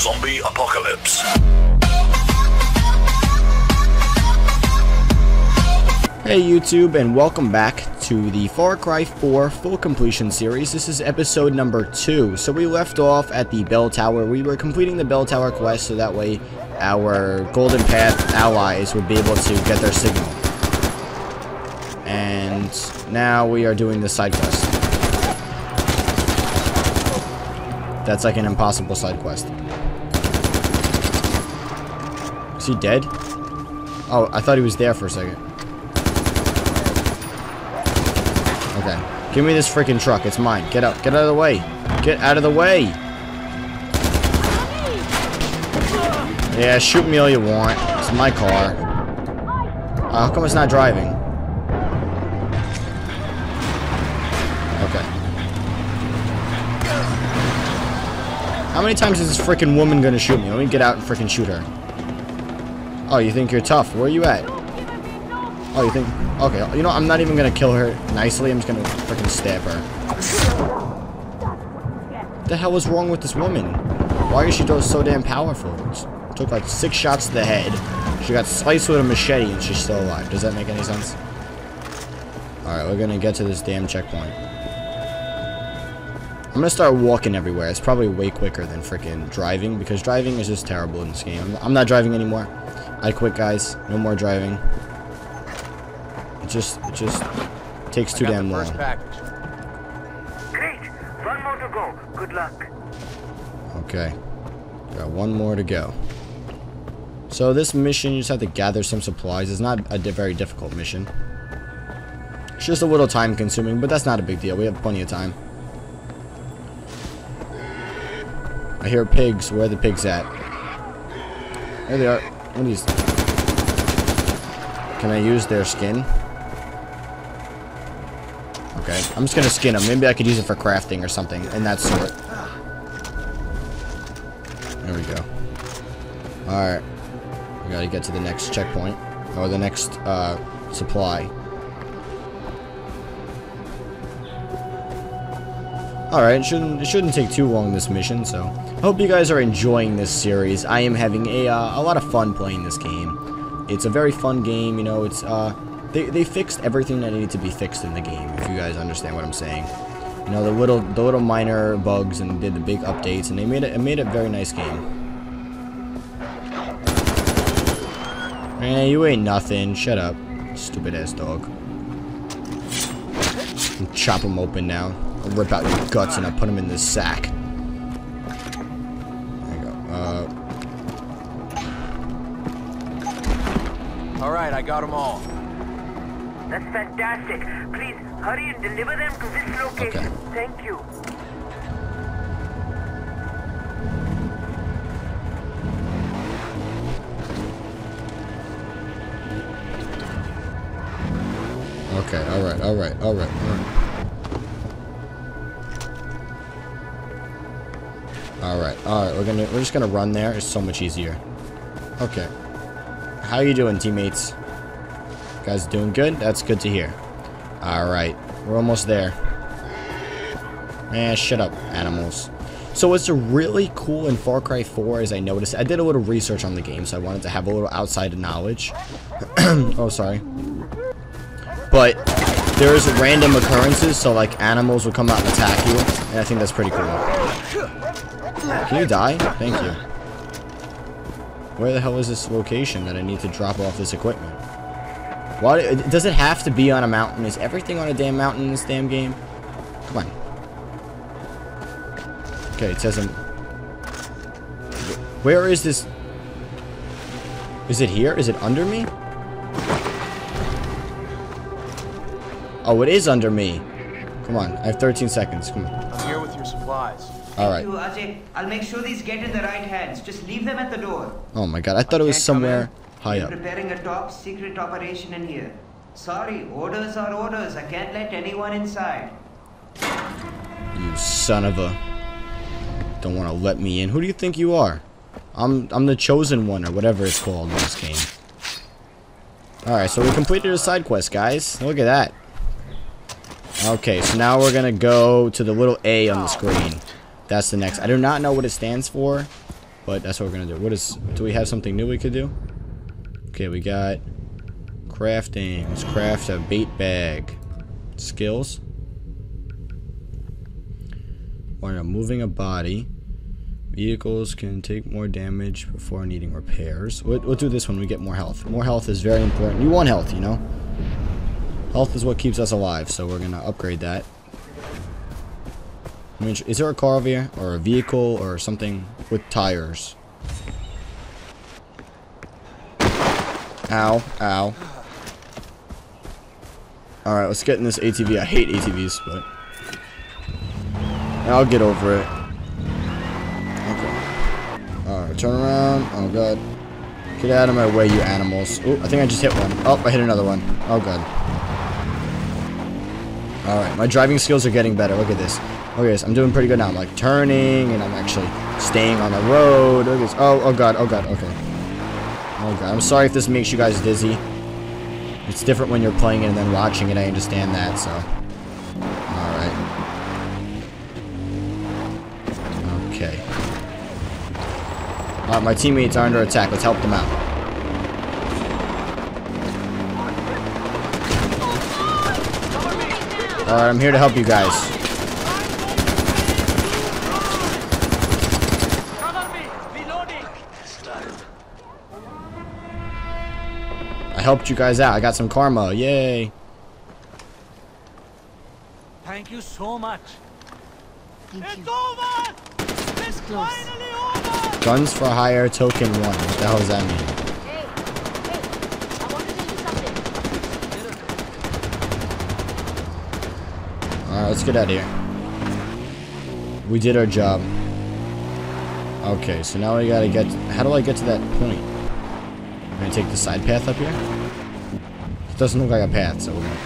zombie apocalypse. Hey YouTube, and welcome back to the Far Cry 4 full completion series. This is episode number 2. So we left off at the bell tower. We were completing the bell tower quest so that way our Golden Path allies would be able to get their signal. And now we are doing the side quest. That's like an impossible side quest. Is he dead? Oh, I thought he was there for a second. Okay. Give me this freaking truck. It's mine. Get out. Get out of the way. Get out of the way. Yeah, shoot me all you want. It's my car. How come it's not driving? Okay. How many times is this freaking woman gonna shoot me? Let me get out and freaking shoot her. Oh, you think you're tough? Where are you at? Oh, you think... Okay, you know, I'm not even gonna kill her nicely. I'm just gonna freaking stab her. What the hell is wrong with this woman? Why is she so damn powerful? Took like 6 shots to the head. She got sliced with a machete and she's still alive. Does that make any sense? Alright, we're gonna get to this damn checkpoint. I'm gonna start walking everywhere. It's probably way quicker than freaking driving, because driving is just terrible in this game. I'm not driving anymore. I quit, guys. No more driving. It just takes too damn long. Great. One more to go. Good luck. Okay. Got one more to go. So this mission, you just have to gather some supplies. It's not a very difficult mission. It's just a little time consuming, but that's not a big deal. We have plenty of time. I hear pigs. Where are the pigs at? There they are. What are these? Can I use their skin? Okay, I'm just gonna skin them. Maybe I could use it for crafting or something in that sort. There we go. Alright. We gotta get to the next checkpoint. Or the next, supply. Alright, it shouldn't take too long, this mission, so... I hope you guys are enjoying this series. I am having a lot of fun playing this game. It's a very fun game, you know, it's, They fixed everything that needed to be fixed in the game, if you guys understand what I'm saying. You know, the little minor bugs, and did the big updates, and it made a very nice game. Man, you ain't nothing. Shut up, stupid ass dog. And chop him open now. I'll rip out your guts and I'll put them in this sack. There you go. All right, I got them all. That's fantastic. Please hurry and deliver them to this location. Okay. Thank you. Okay, alright. Alright, we're just gonna run there. It's so much easier. Okay. How you doing, teammates? You guys doing good? That's good to hear. Alright, we're almost there. Man, shut up, animals. So what's really cool in Far Cry 4 is I noticed, I did a little research on the game, so I wanted to have a little outside knowledge. Oh, sorry. But there's random occurrences, so like animals will come out and attack you, and I think that's pretty cool. Can you die? Thank you. Where the hell is this location that I need to drop off this equipment? Why does it have to be on a mountain? Is everything on a damn mountain in this damn game? Come on. Okay, it says where is this? Is it here? Is it under me? Oh, it is under me. Come on, I have 13 seconds. Come on. I'm here with your supplies. Alright. Thank you, Ajay. I'll make sure these get in the right hands. Just leave them at the door. Oh my god, I thought it was somewhere high We're up. preparing a top secret operation in here. Sorry, orders are orders. I can't let anyone inside. You son of a... Don't want to let me in. Who do you think you are? I'm the chosen one, or whatever it's called in this game. Alright, so we completed a side quest, guys. Look at that. Okay, so now we're gonna go to the little A on the screen. That's the next. I do not know what it stands for. but that's what we're gonna do. Do we have something new we could do? Okay, we got crafting. Let's craft a bait bag. Skills. We're moving a body. Vehicles can take more damage before needing repairs. We'll do this when we get more health. More health is very important. You want health, you know? Health is what keeps us alive, so we're gonna upgrade that. I mean, is there a car over here? Or a vehicle or something with tires? Ow, ow. Alright, let's get in this ATV. I hate ATVs, but I'll get over it. Okay. Alright, turn around. Oh god. Get out of my way, you animals. Oh, I think I just hit one. Oh, I hit another one. Oh god. Alright, my driving skills are getting better. Look at this. Okay, so I'm doing pretty good now. I'm like turning and I'm actually staying on the road. Look at this. Oh god, oh god, okay. Oh god, I'm sorry if this makes you guys dizzy. It's different when you're playing it and then watching it. I understand that, so. Alright. Okay. Alright, my teammates are under attack. Let's help them out. Alright, I'm here to help you guys. I helped you guys out. I got some karma. Yay. Thank you so much. Thank It's you. over! It's close. finally over! Guns for hire token 1. What the hell does that mean? Hey, I want to tell you something. Alright, let's get out of here. We did our job. Okay, so now we gotta get... How do I get to that point? I'm gonna take the side path up here? It doesn't look like a path, so we're gonna...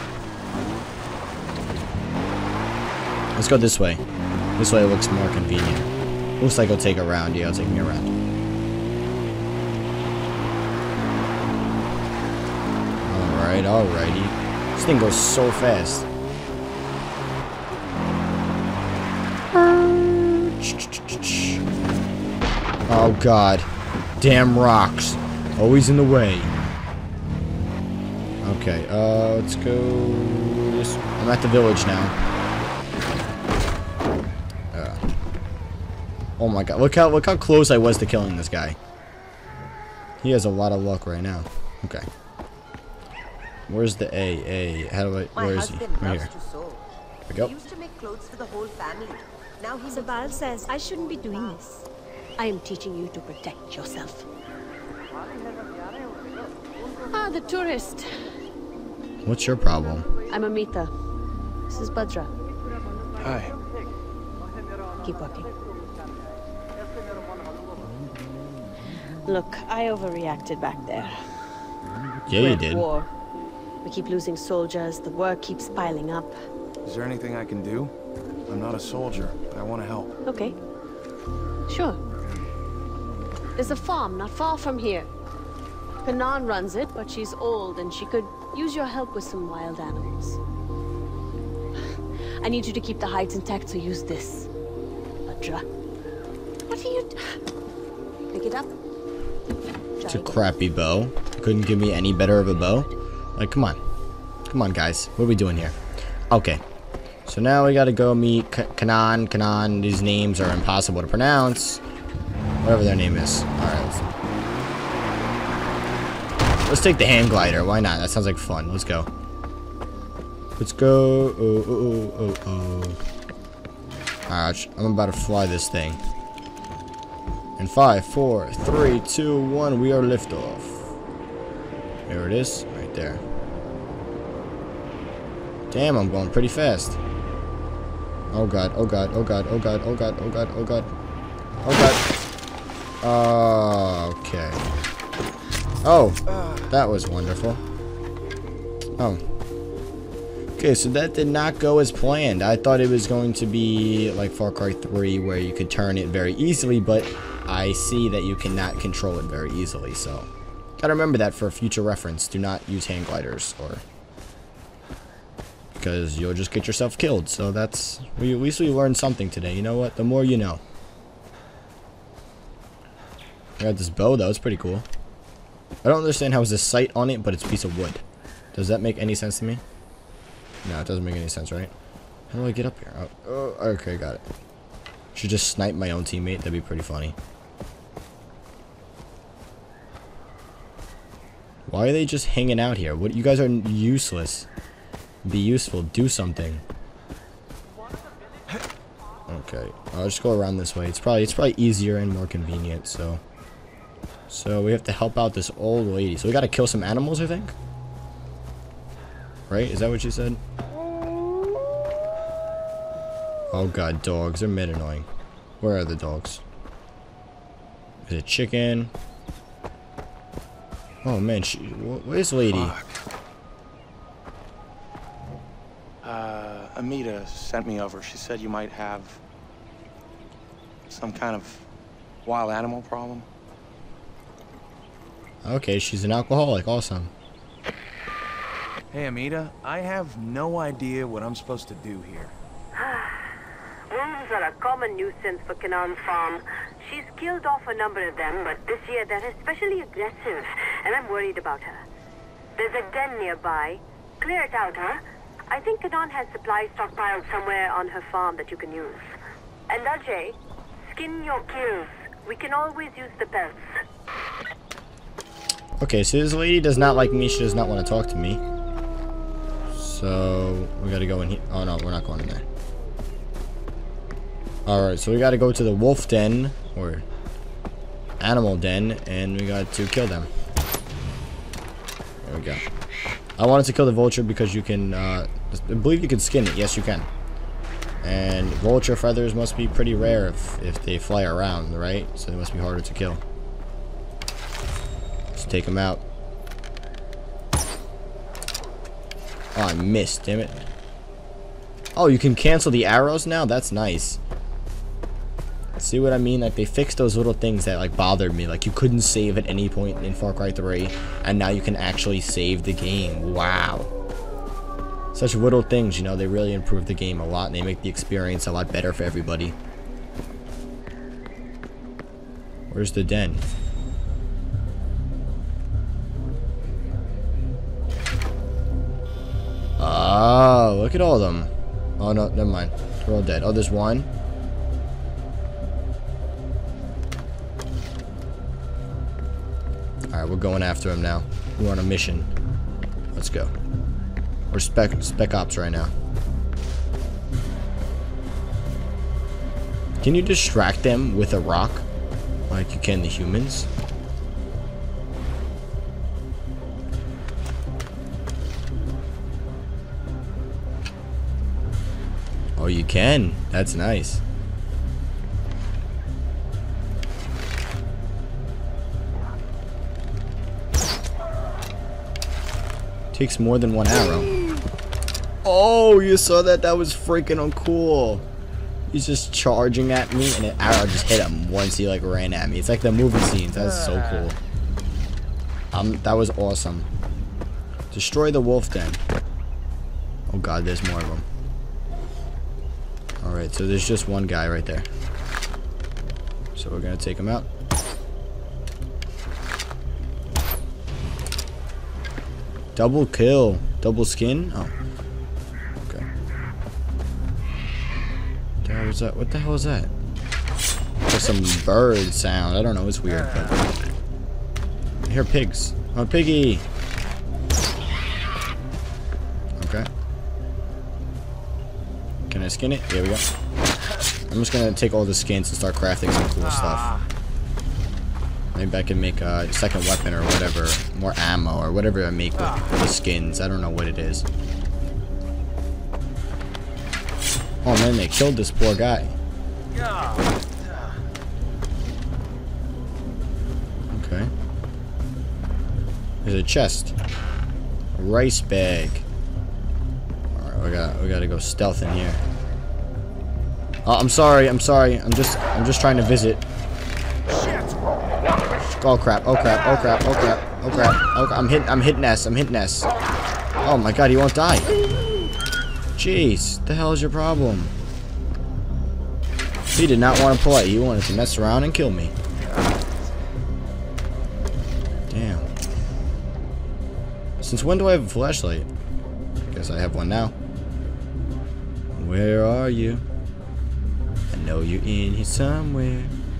Let's go this way. This way looks more convenient. Looks like it'll take a round. Yeah, it'll take me around. Alright, alrighty. This thing goes so fast. Oh god. Damn rocks. Always in the way. Okay, let's go this. I'm at the village now. Oh my god, look how close I was to killing this guy. He has a lot of luck right now. Okay. Where's the A? How do I... My Where is he? husband Right loves here. to sew. There we go. He used to make clothes for the whole family. Now he's Sabal says I shouldn't be doing this. I am teaching you to protect yourself. Ah, the tourist. What's your problem? I'm Amita. This is Badra. Hi. Keep walking. Look, I overreacted back there. Yeah, We're you at did. war. We keep losing soldiers. The work keeps piling up. Is there anything I can do? I'm not a soldier, but I want to help. Okay. Sure. There's a farm not far from here. Kanan runs it, but she's old and she could use your help with some wild animals. I need you to keep the hides intact, so use this. Badra. What are you... Pick it up. It's a crappy bow. Couldn't give me any better of a bow. Like, come on. Come on, guys. What are we doing here? Okay. So now we gotta go meet Kanan. Kanan, these names are impossible to pronounce. Whatever their name is. Alright. Let's take the hand glider. Why not? That sounds like fun. Let's go. Let's go. Alright, I'm about to fly this thing. In 5, 4, 3, 2, 1, we are liftoff. There it is. Right there. Damn, I'm going pretty fast. Oh god, oh god, oh god, oh god, oh god, oh god, oh god. Oh god. Okay. Oh, that was wonderful. Oh. Okay, so that did not go as planned. I thought it was going to be like Far Cry 3 where you could turn it very easily, but I see that you cannot control it very easily, so gotta remember that for future reference. Do not use hand gliders, or because you'll just get yourself killed. So that's, at least we learned something today. You know what? The more you know. I got this bow though, it's pretty cool. I don't understand how it's a sight on it, but it's a piece of wood. Does that make any sense to me? No, it doesn't make any sense, right? How do I get up here? Oh, okay, got it. Should just snipe my own teammate, that'd be pretty funny. Why are they just hanging out here? What, you guys are useless. Be useful, do something. Okay, I'll just go around this way. It's probably easier and more convenient, so we have to help out this old lady. So we gotta kill some animals, I think? Right? Is that what you said? Oh god, dogs. They're mid annoying. Where are the dogs? Is it chicken? Oh man, where's lady? Fuck. Amita sent me over. She said you might have some kind of wild animal problem. Okay, she's an alcoholic. Awesome. Hey, Amita, I have no idea what I'm supposed to do here. Wolves are a common nuisance for Canaan Farm. She's killed off a number of them, but this year they're especially aggressive, and I'm worried about her. There's a den nearby. Clear it out, huh? I think Canaan has supplies stockpiled somewhere on her farm that you can use. And Ajay, skin your kills. We can always use the pelts. Okay, so this lady does not like me. She does not want to talk to me. So we gotta go in here. Oh no, we're not going in there. Alright, so we gotta go to the wolf den, or animal den, and we got to kill them. There we go. I wanted to kill the vulture because you can, I believe you can skin it. Yes, you can. And vulture feathers must be pretty rare if they fly around, right? So they must be harder to kill. Let's take them out. Oh, I missed, damn it. Oh, you can cancel the arrows now? That's nice. See what I mean? Like, they fixed those little things that, like, bothered me. Like, you couldn't save at any point in Far Cry 3, and now you can actually save the game. Wow. Such little things, you know, they really improve the game a lot, and they make the experience a lot better for everybody. Where's the den? Oh, look at all of them. Oh, no, never mind. They're all dead. Oh, there's one. Alright, we're going after him now. We're on a mission. Let's go. We're spec ops right now. Can you distract them with a rock? Like you can the humans? Oh, you can. That's nice. Takes more than one arrow. Oh, you saw that? That was freaking uncool. He's just charging at me, and an arrow just hit him once he like ran at me. It's like the movie scenes. That's so cool. That was awesome. Destroy the wolf den. Oh god, there's more of them. Alright, so there's just one guy right there. So we're gonna take him out. Double kill. Double skin? Oh. Okay. What the hell was that? What the hell is that? There's some bird sound. I don't know. It's weird, but I hear pigs. Oh, piggy! Okay. Can I skin it? There we go. I'm just gonna take all the skins and start crafting some cool stuff. Maybe I can make a second weapon or whatever, more ammo or whatever I make with the skins. I don't know what it is. Oh man, they killed this poor guy. Okay. There's a chest. A rice bag. Alright, we gotta go stealth in here. Oh, I'm sorry. I'm just trying to visit. Oh crap, oh crap, oh crap, oh crap, oh crap. Oh, I'm hitting S. Oh my god, he won't die. Jeez, the hell is your problem? He did not want to play. He wanted to mess around and kill me. Since when do I have a flashlight? Guess I have one now. Where are you? I know you're in here somewhere.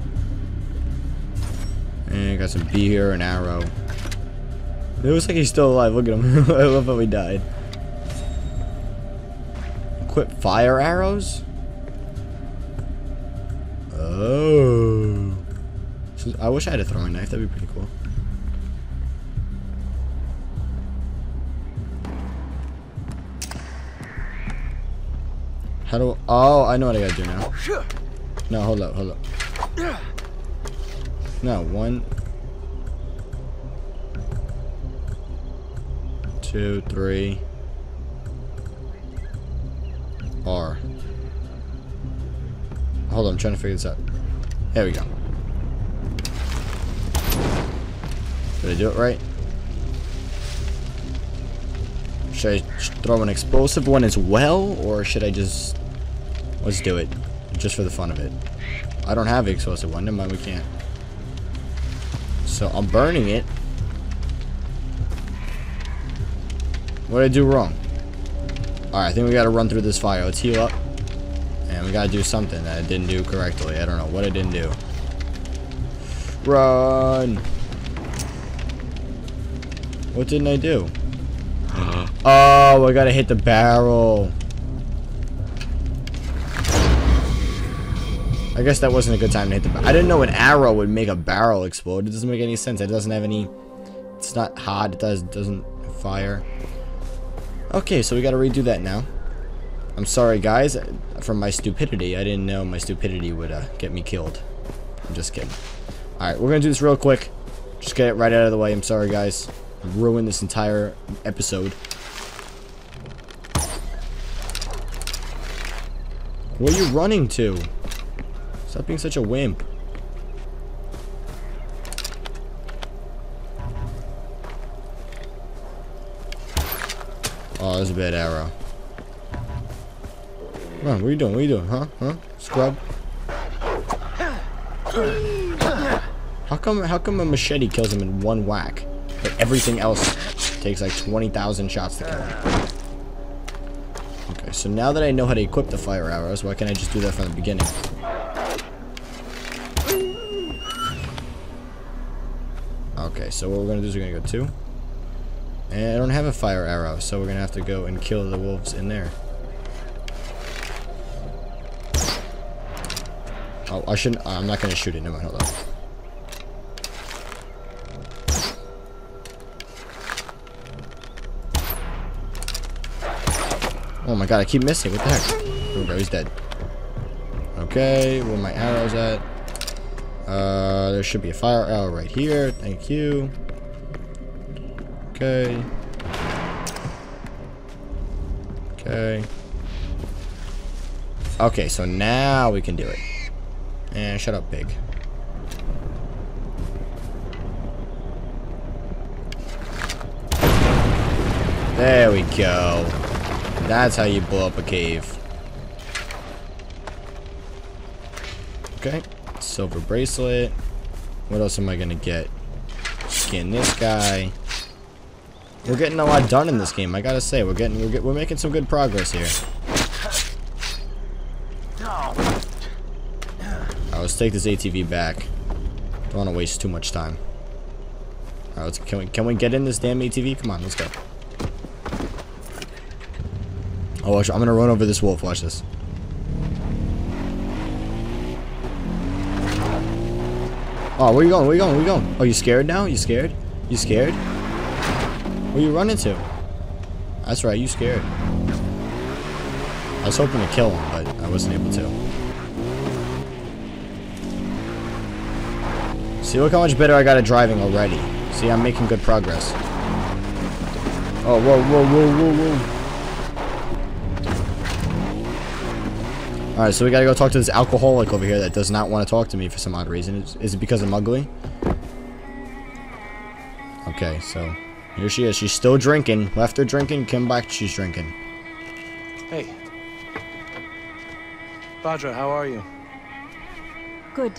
And I got some B here, an arrow. It looks like he's still alive. Look at him. I love how he died. Equip fire arrows? Oh. So I wish I had a throwing knife. That'd be pretty cool. How do... Oh, I know what I gotta do now. No, hold up, hold up. No, 1, 2, 3. R. Hold on, I'm trying to figure this out. There we go. Did I do it right? Should I throw an explosive one as well, or should I just... Let's do it. Just for the fun of it. I don't have an explosive one. Never mind, we can't. So, I'm burning it. What did I do wrong? Alright, I think we gotta run through this fire. Let's heal up. And we gotta do something that I didn't do correctly. I don't know what I didn't do. Run! What didn't I do? Oh, I gotta hit the barrel. I guess that wasn't a good time to hit the barrel. I didn't know an arrow would make a barrel explode. It doesn't make any sense. It doesn't have any... It's not hot. It doesn't fire. Okay, so we gotta redo that now. I'm sorry, guys, for my stupidity. I didn't know my stupidity would get me killed. I'm just kidding. Alright, we're gonna do this real quick. Just get it right out of the way. I'm sorry, guys. Ruin this entire episode. Where are you running to? Stop being such a wimp. Oh, that's a bad arrow. Come on, what are you doing? What are you doing? Huh? Huh? Scrub? How come a machete kills him in one whack? But everything else takes like 20,000 shots to kill him. Okay, so now that I know how to equip the fire arrows, why can't I just do that from the beginning? Okay, so what we're gonna do is we're gonna go 2. And I don't have a fire arrow, so we're gonna have to go and kill the wolves in there. Oh, I shouldn't. I'm not gonna shoot it. Never mind. Hold on. Oh my god, I keep missing. What the heck? There we go, he's dead. Okay, where are my arrows at? There should be a fire arrow right here. Thank you. Okay. Okay. Okay, so now we can do it. And shut up, pig. There we go. That's how you blow up a cave. Okay. Silver bracelet. What else am I gonna get? Skin this guy. We're getting a lot done in this game. I gotta say, we're making some good progress here. Alright, let's take this ATV back. Don't want to waste too much time. Alright, can we get in this damn ATV? Come on, let's go. Oh, watch, I'm gonna run over this wolf. Watch this. Oh, where you going? Where you going? Where you going? Oh, you scared now? You scared? You scared? Where you running to? That's right, you scared. I was hoping to kill him, but I wasn't able to. See, look how much better I got at driving already. See, I'm making good progress. Oh, whoa, whoa, whoa, whoa, whoa. Alright, so we gotta go talk to this alcoholic over here that does not want to talk to me for some odd reason. Is it because I'm ugly? Okay, so here she is. She's still drinking. Left her drinking, came back, she's drinking. Hey. Bhadra, how are you? Good.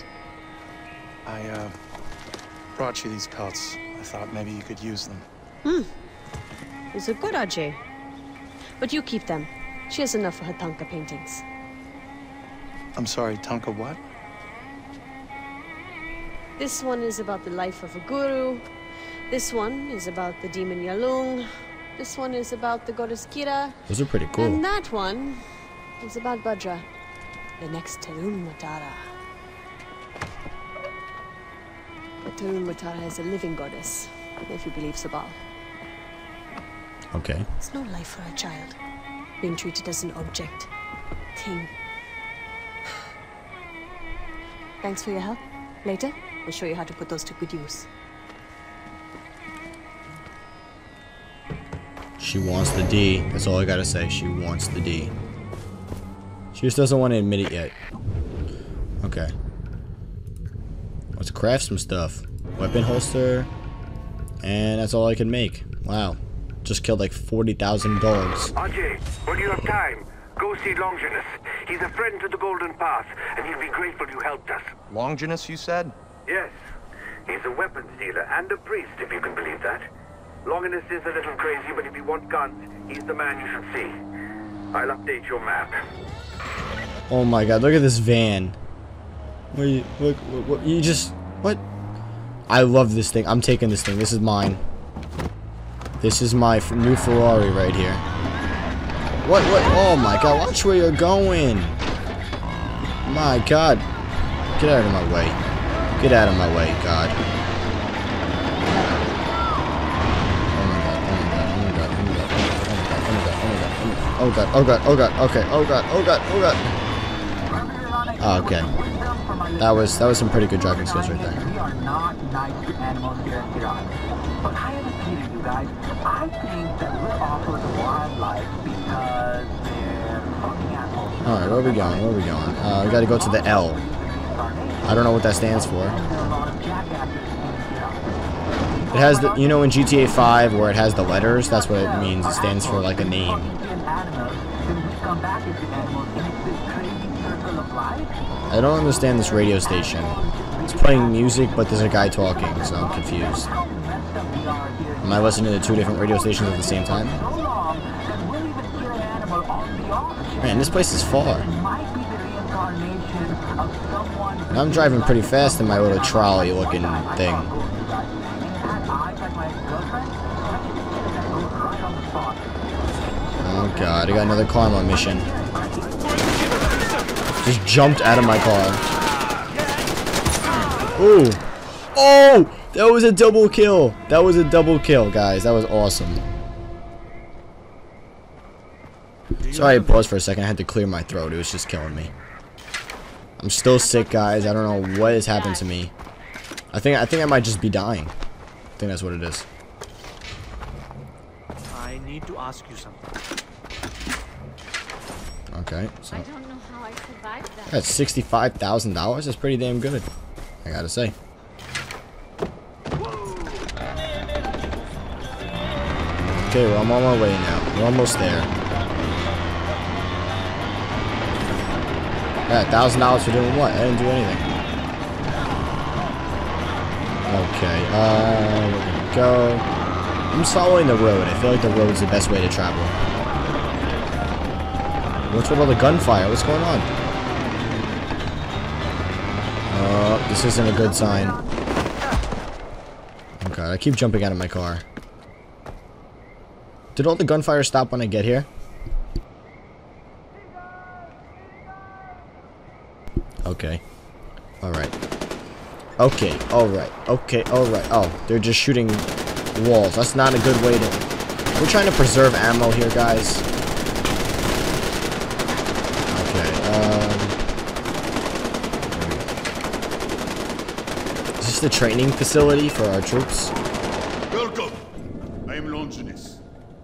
I brought you these pelts. I thought maybe you could use them. These are good, Ajay. But you keep them. She has enough for her Tanka paintings. I'm sorry, Tanka what? This one is about the life of a guru. This one is about the demon Yalung. This one is about the goddess Kira. Those are pretty cool. And that one is about Bhadra, the next Tarun Matara. But Tarun Matara is a living goddess, if you believe Sabal. Okay. It's no life for a child, being treated as an object, thing. Thanks for your help. Later, we'll show you how to put those to good use. She wants the D. That's all I gotta say. She wants the D. She just doesn't want to admit it yet. Okay. Let's craft some stuff. Weapon holster. And that's all I can make. Wow. Just killed like 40,000 dogs. Ajay, when you have time, go see Longinus. He's a friend to the Golden Path, and he'll be grateful you helped us. Longinus, you said? Yes. He's a weapons dealer and a priest, if you can believe that. Longinus is a little crazy, but if you want guns, he's the man you should see. I'll update your map. Oh my god, look at this van. What, you just... What? I love this thing. I'm taking this thing. This is mine. This is my new Ferrari right here. What? Oh my god, watch where you're going. My god. Get out of my way. Get out of my way, god. Oh god, oh god, oh god, okay, oh god, oh god, oh god. Oh, okay. That was some pretty good driving skills right there. We are not nice animals here at Iran. But I have a feeling, you guys. I think that we're awful to wildlife because they're fucking assholes. Alright, where are we going? Where are we going? We gotta go to the L. I don't know what that stands for. It has the, you know, in GTA 5 where it has the letters, that's what it means. It stands for like a name. I don't understand this radio station. It's playing music, but there's a guy talking, so I'm confused. Am I listening to two different radio stations at the same time? Man, this place is far. And I'm driving pretty fast in my little trolley-looking thing. Oh god, I got another karma mission. Just jumped out of my car. Ooh. Oh! That was a double kill. That was a double kill, guys. That was awesome. Sorry I paused for a second. I had to clear my throat. It was just killing me. I'm still sick, guys. I don't know what has happened to me. I think I might just be dying. I think that's what it is. I need to ask you something. Okay, so I don't know how I survived that. that's $65,000. That's pretty damn good, I gotta say. Okay, well, I'm on my way now. We're almost there. Yeah, $1,000 for doing what? I didn't do anything. Okay, we're gonna go. I'm just following the road. I feel like the road's the best way to travel. What's with all the gunfire? What's going on? This isn't a good sign. Oh god, I keep jumping out of my car. Did all the gunfire stop when I get here? Okay. Alright. Okay, alright. Okay, alright. Oh, they're just shooting walls. That's not a good way to... We're trying to preserve ammo here, guys. Okay, Is this the training facility for our troops? Welcome. I am Longinus.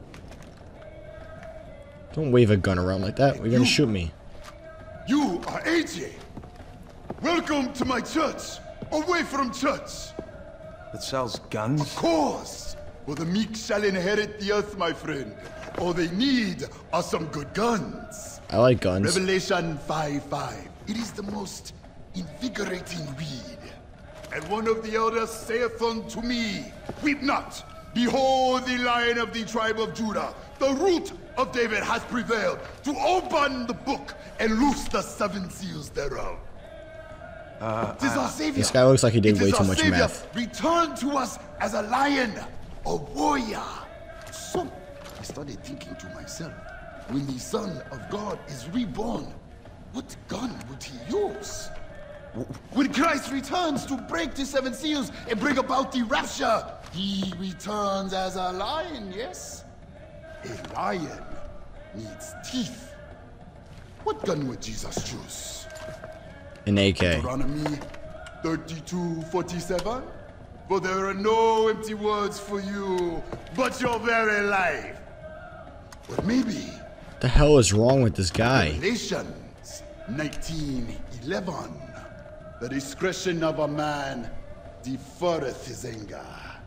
Don't wave a gun around like that. You're gonna shoot me. You are AJ. Welcome to my church. Away from church. That sells guns? Of course. For the meek shall inherit the earth, my friend. All they need are some good guns. I like guns. Revelation 5:5. It is the most invigorating read. And one of the elders saith unto me, weep not, Behold, the Lion of the tribe of Judah, the root of David, has prevailed to open the book and loose the 7 seals thereof. It is our Savior. This guy looks like he did way too much Savior, math. returned to us as a lion, a warrior. So, I started thinking to myself, when the Son of God is reborn, what gun would he use? When Christ returns to break the 7 seals and bring about the rapture, he returns as a lion, yes? A lion needs teeth. What gun would Jesus choose? An AK. Deuteronomy 32:47. For there are no empty words for you, but your very life. But maybe... What the hell is wrong with this guy? Galatians 19:11. The discretion of a man deferreth his anger.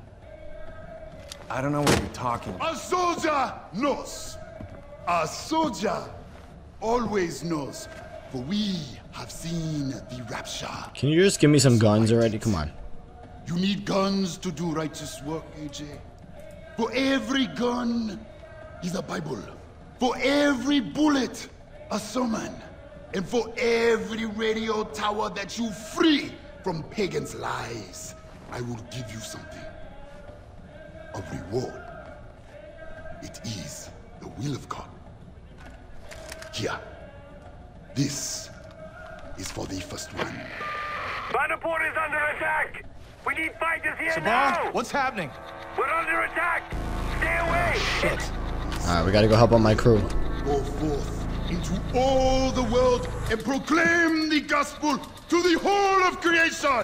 I don't know what you're talking about. A soldier knows. A soldier always knows. For we have seen the rapture. Can you just give me some guns already? Come on. You need guns to do righteous work, AJ. For every gun is a Bible. For every bullet, a sermon. And for every radio tower that you free from pagans' lies, I will give you something. A reward. It is the will of God. Here. This is for the first one. Vanderport is under attack! We need fighters here Sabal, now! what's happening? We're under attack! Stay away! Shit. Alright, we gotta go help out my crew. Go forth into all the world and proclaim the gospel to the whole of creation!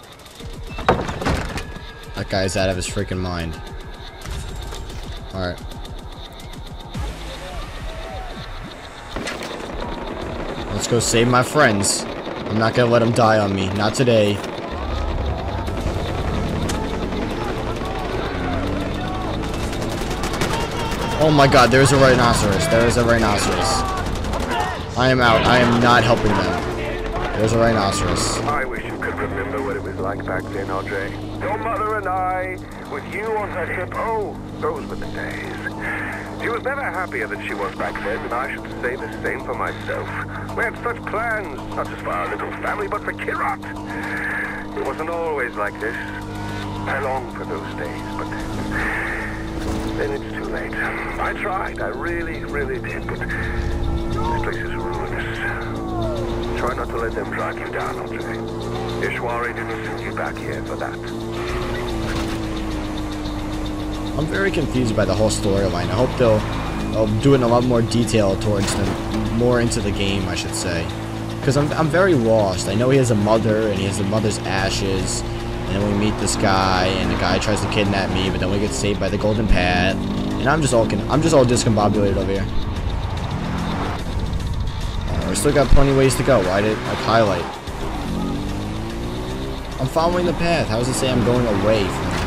That guy's out of his freaking mind. Alright. Let's go save my friends. I'm not gonna let them die on me. Not today. Oh my god, there's a rhinoceros. There is a rhinoceros. I am out. I am not helping them. There's a rhinoceros. I wish you could remember what it was like back then, Audrey. Your mother and I, with you on her hip, oh, those were the days. She was never happier than she was back then, and I should say the same for myself. We had such plans, not just for our little family, but for Kirat. It wasn't always like this. I long for those days, but then it's too late. I tried, I really, really did, but this place is ruinous. Try not to let them drag you down, Audrey. Ishwari didn't send you back here for that. I'm very confused by the whole storyline. I hope they'll do it in a lot more detail towards them, more into the game, I should say. Because I'm very lost. I know he has a mother, and he has the mother's ashes. And then we meet this guy, and the guy tries to kidnap me, but then we get saved by the Golden Path. And I'm just all discombobulated over here. We still got plenty of ways to go. Why did I highlight? I'm following the path. How does it say I'm going away from it?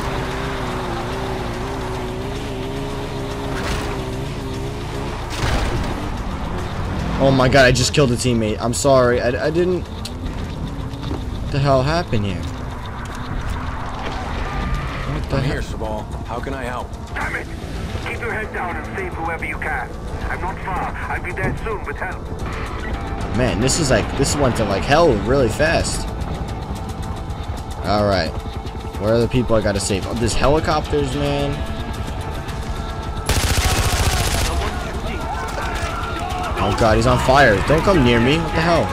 Oh my god, I just killed a teammate. I'm sorry. I didn't... What the hell happened here? What the I'm hell? here, Sabal. How can I help? Damn it! Keep your head down and save whoever you can. I'm not far. I'll be there soon with help. Man, this went to like hell really fast. Alright. Where are the people I gotta save? Oh, there's helicopters, man. Oh god, he's on fire. Don't come near me. What the hell?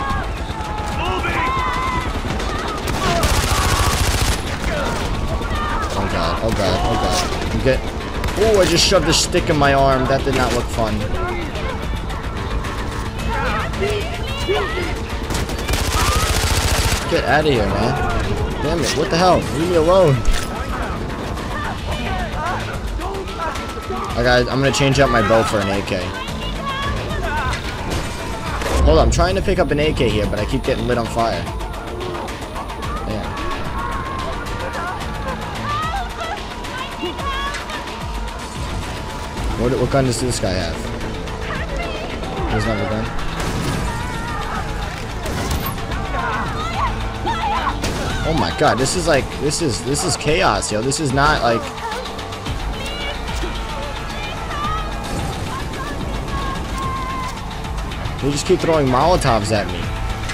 Oh god, oh god, oh god. Oh, I just shoved a stick in my arm. That did not look fun. Get out of here, man. Damn it, what the hell? Leave me alone. Alright, I'm gonna change out my bow for an AK. Hold on, I'm trying to pick up an AK here, but I keep getting lit on fire. Yeah. What gun does this guy have? He doesn't have a gun. Oh my god, this is chaos, yo. This is not like... They just keep throwing Molotovs at me.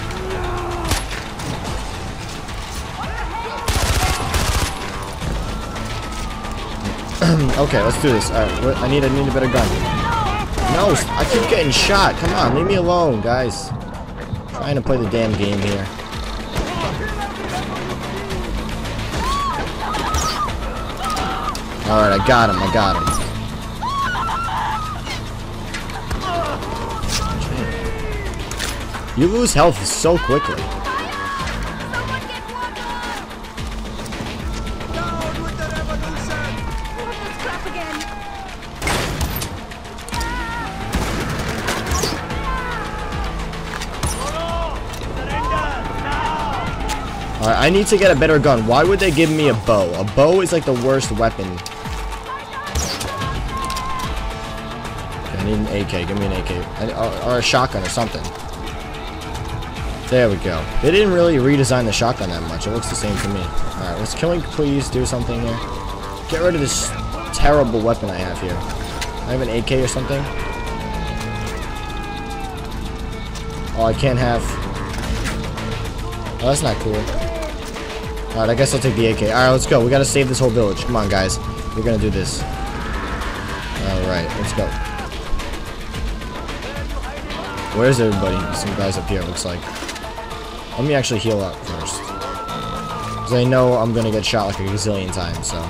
Okay, let's do this. Alright, I need a better gun. No, I keep getting shot. Come on, leave me alone, guys. I'm trying to play the damn game here. Alright, I got him. You lose health so quickly. Alright, I need to get a better gun. Why would they give me a bow? A bow is like the worst weapon. Okay, I need an AK. Give me an AK. Or a shotgun or something. There we go. They didn't really redesign the shotgun that much. It looks the same to me. Alright, let's can we please do something here? Get rid of this terrible weapon I have here. I have an AK or something. Oh, I can't have... Oh, that's not cool. Alright, I guess I'll take the AK. Alright, let's go. We gotta save this whole village. Come on, guys. We're gonna do this. Alright, let's go. Where's everybody? Some guys up here, looks like. Let me actually heal up first. Because I know I'm gonna get shot like a gazillion times, so.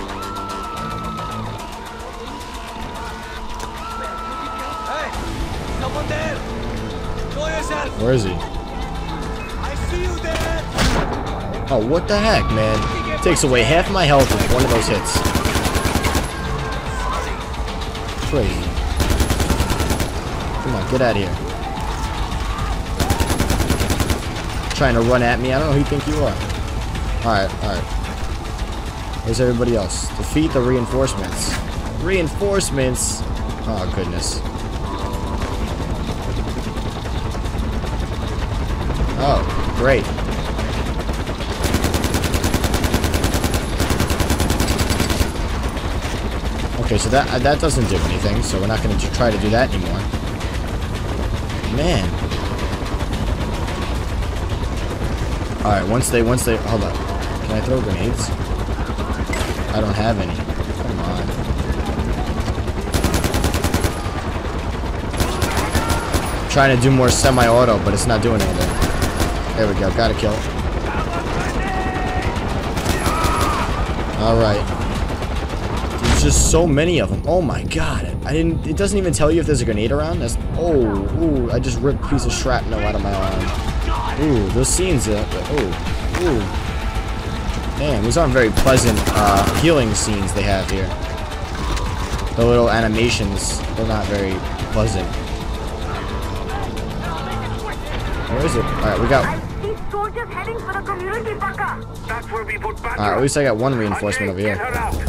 Hey! Someone there! Show yourself! Where is he? I see you there! Oh, what the heck, man? Takes away half my health with one of those hits. Crazy. Come on, get out of here. Trying to run at me. I don't know who you think you are. Alright. Where's everybody else? Defeat the reinforcements. Reinforcements? Oh, goodness. Oh, great. Okay, so that doesn't do anything, so we're not going to try to do that anymore. Man. Alright, once they, hold up. Can I throw grenades? I don't have any. Come on. Trying to do more semi-auto, but it's not doing anything. There we go, got a kill. Alright. There's just so many of them. Oh my god. It doesn't even tell you if there's a grenade around. That's, ooh, I just ripped a piece of shrapnel out of my arm. Ooh, those scenes, ooh. Damn, these aren't very pleasant, healing scenes they have here. The little animations, they're not very pleasant. Where is it? Alright, we got... Alright, at least I got one reinforcement over here.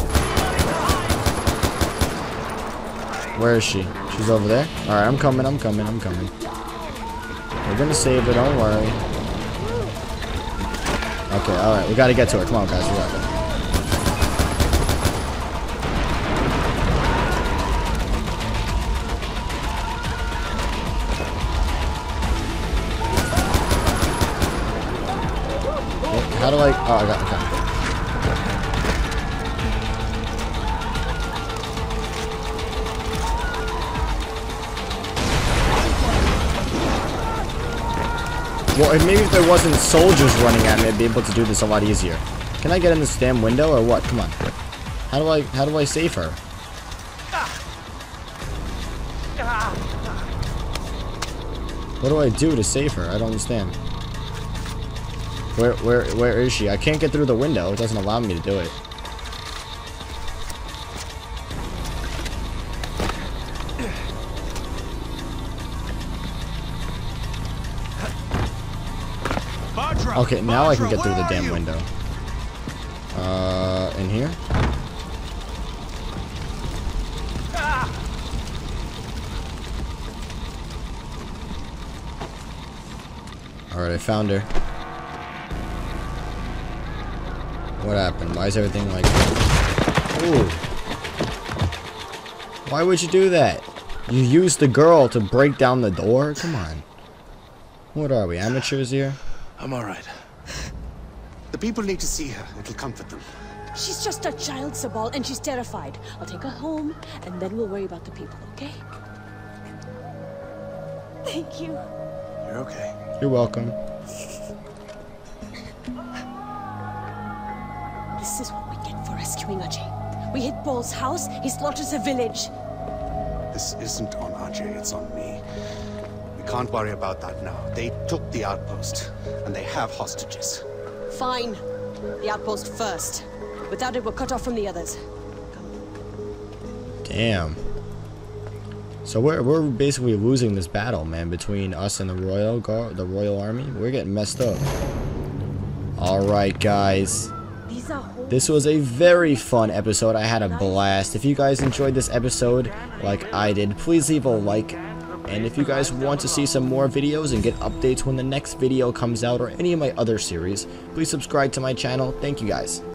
Where is she? She's over there? Alright, I'm coming. We're gonna save her, don't worry. Okay, alright, we gotta get to her. Come on, guys, we got it. How do I... Oh, I got the gun. Well, maybe if there wasn't soldiers running at me, I'd be able to do this a lot easier. Can I get in this damn window or what? Come on. How do I save her? What do I do to save her? I don't understand. Where is she? I can't get through the window. It doesn't allow me to do it. Okay, now I can get through the damn window. In here? Alright, I found her. What happened? Why is everything like... Ooh. Why would you do that? You used the girl to break down the door? Come on. What are we, amateurs here? I'm alright. The people need to see her. It'll comfort them. She's just a child, Sabal, and she's terrified. I'll take her home, and then we'll worry about the people, okay? Thank you. You're okay. You're welcome. This is what we get for rescuing Ajay. We hit Paul's house, he slaughters a village. This isn't on Ajay, it's on me. We can't worry about that now. They took the outpost, and they have hostages. Fine. The outpost first. Without it, we're cut off from the others. Damn. So we're basically losing this battle, man, between us and the Royal Army. We're getting messed up. Alright, guys. This was a very fun episode. I had a blast. If you guys enjoyed this episode like I did, please leave a like. And if you guys want to see some more videos and get updates when the next video comes out or any of my other series, please subscribe to my channel. Thank you guys.